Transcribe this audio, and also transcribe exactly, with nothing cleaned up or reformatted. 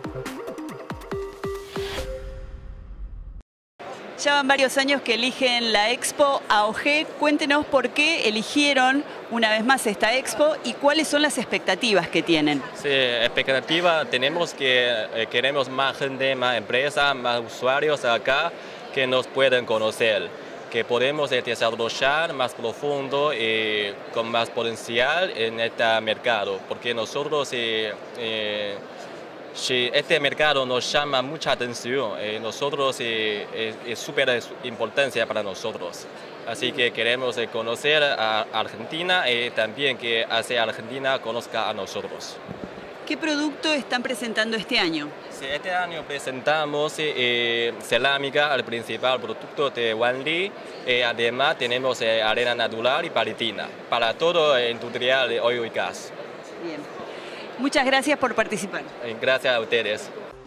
Ya van varios años que eligen la Expo A O G. Cuéntenos por qué eligieron una vez más esta Expo y cuáles son las expectativas que tienen. Sí, expectativa tenemos que eh, queremos más gente, más empresas, más usuarios acá que nos puedan conocer, que podemos eh, desarrollar más profundo y con más potencial en este mercado, porque nosotros eh, eh, si este mercado nos llama mucha atención, eh, nosotros eh, es súper importancia para nosotros. Así que queremos eh, conocer a Argentina y también que hace Argentina conozca a nosotros. ¿Qué producto están presentando este año? Sí, este año presentamos eh, cerámica, el principal producto de Wanli. Eh, además tenemos eh, arena natural y palitina para todo eh, industrial de oil y gas. Bien. Muchas gracias por participar. Eh, gracias a ustedes.